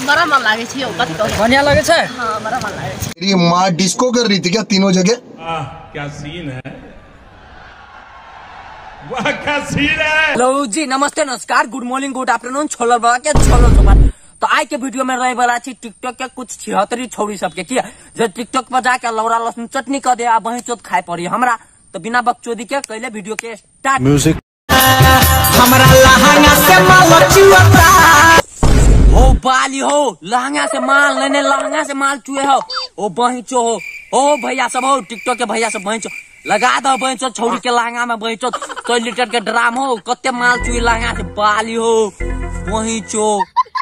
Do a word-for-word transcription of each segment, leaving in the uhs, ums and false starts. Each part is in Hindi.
बड़ा मन लागे छी ओ कथि कहै बढ़िया लगे छै। हां बड़ा मन लागे छै। तेरी मां डिस्को कर रही थी क्या तीनों जगह? आह क्या सीन है, वाह क्या सीन है। हेलो जी, नमस्ते नमस्कार, गुड मॉर्निंग गुड आफ्टरनून, छोलर बाबा के छोलर सुपर। तो आज के वीडियो में रहे वाला छी टिकटॉक के कुछ छिहत्तरी छौरी सबके किया जो टिकटॉक पर जाके लौरा लहसुन चटनी कर दे आ वही चोट खाए पड़ी हमरा। तो बिना बकचोदी के कहले वीडियो के स्टार्ट। म्यूजिक हमरा लहंगा से माल चुअता हो बाली हो, लहंगा से माल लेने लहंगा से माल चुए हो ओ बही चो हो। ओ भैया सब हो टिकटॉक के भैया सब बही चो लगा दो बही चो छौरी के लहंगा में बही चो सौ लीटर के ड्राम हो कत्ते माल चुए लहंगा से बाली हो वही चो।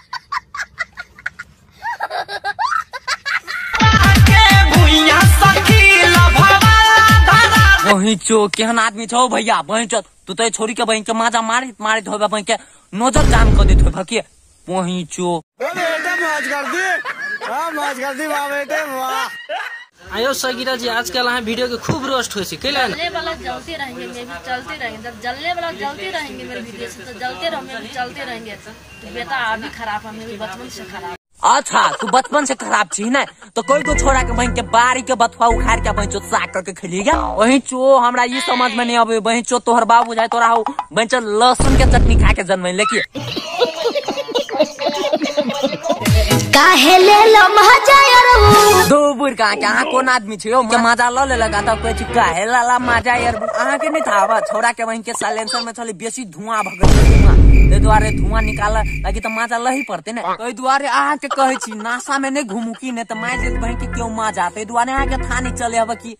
वही चो केहन आदमी छो भैया बही चो तू तो छोरी के बहन के माजा मारी मारित होबे बहन के नजर जाम कर देत हो भकिए वही चो। मौज कर दी हां मौज कर दी वाह बेटे वाह। आयो सगीरा जी आजकल यहाँ वीडियो के खूब रोस्ट हुए कैला जलने वाला जलते रहेंगे, मैं भी चलते रहेंगे। जब जलने वाला जलते रहेंगे मेरे वीडियो से तो जलते रहो, मैं भी चलते रहेंगे। तो बेटा अभी खराब है, मैं भी बचपन से खराब। अच्छा तू बचपन से खराब छी ना तो कोई को छोड़ा के बहन के बारी के बथुआ उखाड़ के बहन चो साग करके खेलिएगा वही चो। हमरा ये समझ में नहीं आवे बहन चो तोहर बाबू जाए तोरा हो बहन चो लहसुन के चटनी खा के जन्म लेके काहे ले लो मजा यार दो बुर का के अहाँ कोन आदमी छियो के मजा ल ले लगा त कोइ छी काहे लाला मजा यार अहाँ के नहीं था छोरा के बहन के साइलेंसर में चले बेसी धुआं भगत धुआं ते द्वारे धुआं निकाल लगी त मजा लही पड़ते ने तै द्वारे अहाँ के कहै छी नासा में नहीं घुमू की ने त माय जे बहन के क्यों मजा तै द्वारे अहाँ के थानी चले अब की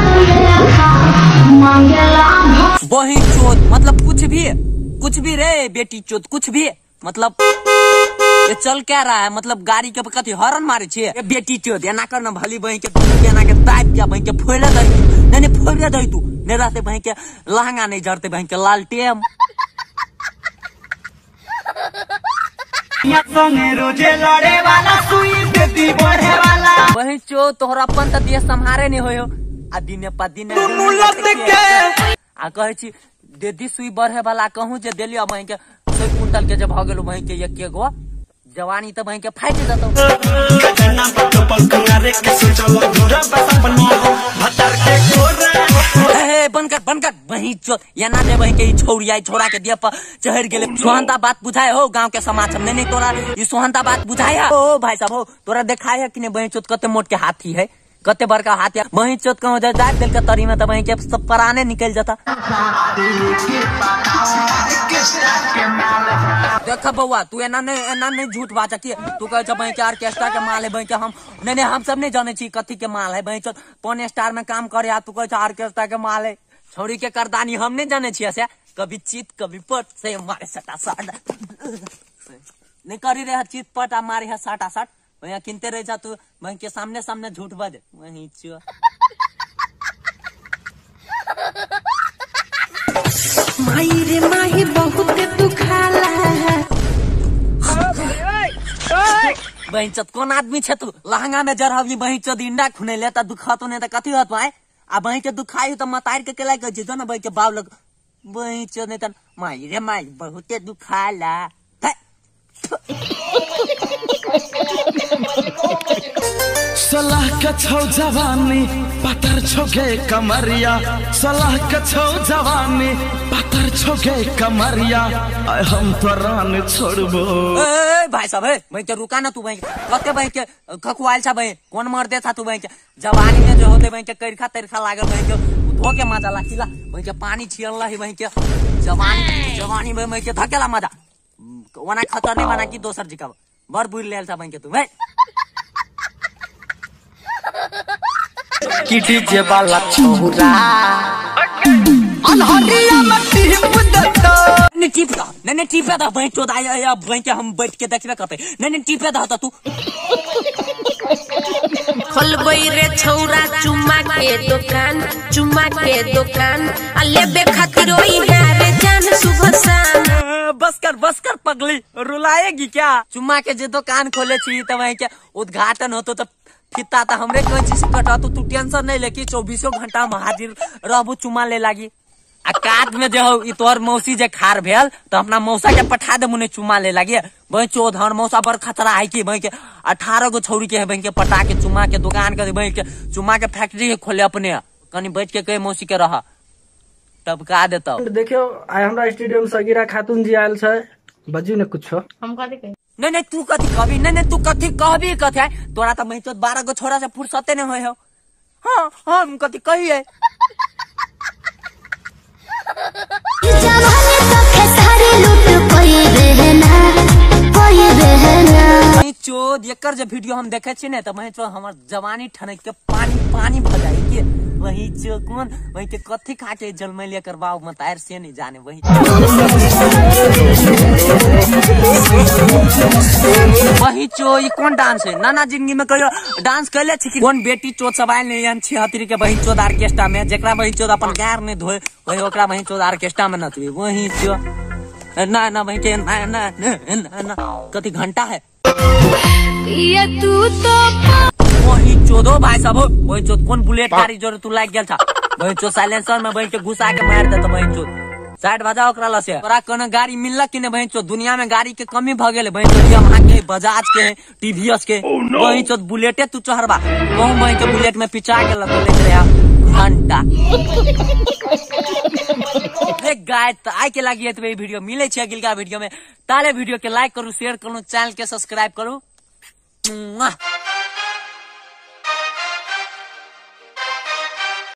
बहन चोद मतलब कुछ भी कुछ भी रे बेटी चोद कुछ भी मतलब ये चल क्या रहा है मतलब गाड़ी के कथी हॉर्न मारे छे बेटी चोद एना कर न भली बहन के एना के दाब के बहन के फोड़े दई नहीं नहीं फोड़े दई तू नहीं रहते बहन के लहंगा नहीं जड़ते बहन के लालटेम संगे रोजे लड़े वाला सुई देती बढ़े वाला बहन चो तोहरा अपन त देश संहारे नहीं होयो आ दिने प दिने दुनु लत के आ कहै छी देदी सुई बढ़े वाला कहूं जे देलियो बहन के सौ कुंटल के जब भ गेलो बहन के एक गो जवानी तो बहन के फाइट जतो ए बनकर बनकर वही चो या ना दे बहन के छौरी आई छोरा के दिया पर चढ़ गेले सोहंता बात बुझाए हो गांव के समाज में नहीं तोरा ई सोहंता बात बुझाया ओ भाई साहब हो तोरा देखाय है कि नहीं बहन चोत कते मोट के हाथी है कते बड़का हाथी वही चोत कहूं जा जात दिल के तरी में तो बहन के सब पराने निकल जाता। देख बउआ तू एना नहीं एना नहीं झूठ बाचा की तू कहे बहन के ऑर्केस्ट्रा के माल है बहन के हम नहीं नहीं हम सब नहीं जाने छी कथी के माल है बहन चोत पौन स्टार में काम करे आ तू कहे ऑर्केस्ट्रा के माल है छोरी के करदानी हम नहीं जाने छी ऐसे कभी चित कभी पट से मारे सटा साट नहीं करी रहे चित पट आ मारे है साटा साट भैया किनते रह जा तू वहीं के सामने सामने झूठ बज वहीं चो माई रे माही बहुत तू खाला बहन चत कौन आदमी छे तू लहंगा में जरहबी बहन चत इंडा खुने लेता दुखातो नहीं तो कथी होत भाई आ बहन के दुखाई तो मतार के केला के जे ना बहन के बाव लग बहन चत नहीं त माई रे माई बहुत दुखाला सलाह का छौ जवानी पतर छोगे कमरिया सलाह का छौ जवानी पतर छोगे कमरिया आय हम तो रान छोड़बो ए भाई साहब है मैं के रुका ना तू भाई कते भाई के खखुआल छा भाई कौन मर दे था तू भाई के जवानी में जो होते भाई के करखा तरखा लागल भाई के धो के मजा लाखिला भाई के पानी छियला ही भाई के जवानी जवानी में मैं के धकेला मजा वना खतर नहीं बना की दोसर जिका बर बुल लेल था भाई के तू भाई की डीजे वाला छोरा अनहरिया में टीप देता नहीं टीप दा नहीं नहीं टीपे दा भाई चोद आया या भाई के हम बैठ के देखबे करते नहीं नहीं टीपे दा तू खोलबई रे छौरा चुम्मा के दुकान चुम्मा के दुकान आ लेबे खातिर ओई रे जान सुबह शाम बस कर बस कर पगली रुलाएगी क्या चुम्मा के जे दुकान खोले छी त वहीं के उद्घाटन होतो तो फिता त हमरे कोई चीज कटा तू तू टेंशन नहीं लेके चौबीसों घंटा में हाजिर रहबू चुम्मा ले लागी आ कात में जो हो तोहर मौसी जे खार भेल तो अपना मौसा के पठा दे मुने चुमा ले लगे भाई चौध हर मौसा पर खतरा है की भाई के अठारह गो छौरी के है भाई के पटा के चुमा के दुकान के भाई के चुमा के फैक्ट्री के खोले अपने कहीं बैठ के कहे मौसी के रहा तब का देता। देखियो आइ हमरा स्टूडियो में सगीरा खातून जी आयल छे बजू ने कुछो हम कथि कहि नहीं नहीं तू कथी कहबी नहीं नहीं तू कथी कहबी कथे तोरा तो मैं तो बारह गो छोरा से फुर्सते नहीं होय हो। हाँ हम कथी कहिए चोद एकर जब वीडियो हम देखे छी ने तो वही तो हमार जवानी ठनक के पानी पानी भ जाए के वही चो कौन वही के कथी खा के जलमैल लेकर बाबू मत आयर से नहीं जाने वही वही चो ये कौन डांस है नाना जिंदगी में कहियो डांस कैले छी कौन बेटी चोद सब आयल नहीं यान छिहत्तरी के वही चोद ऑर्केस्ट्रा में जेकरा वही चोद अपन गार ने धोए वही ओकरा वही चोद ऑर्केस्ट्रा में नचबी वही चो ना ना वही के ना ना ना कथी घंटा है ये तू तो वही चोदो भाई सब वही चोद कौन बुलेट गाड़ी जो तू लाग गेल था वही चोद साइलेंसर में वही के घुसा के मार देता वही चोद साइड बजाओ ओकरा लसे तोरा कोनो गाड़ी मिलला कि ने वही चोद दुनिया में गाड़ी के कमी भ गेल वही चोद यमाहा के बजाज के टीवीएस के वही चोद बुलेटे तू चढ़बा कहूं वही के बुलेट में पिचा के लग ले रे घंटा देख गाय तो आइ के लागी एतबे वीडियो मिले छै अगिलका वीडियो में ताले वीडियो के लाइक करू शेयर करू चैनल के सब्सक्राइब करू।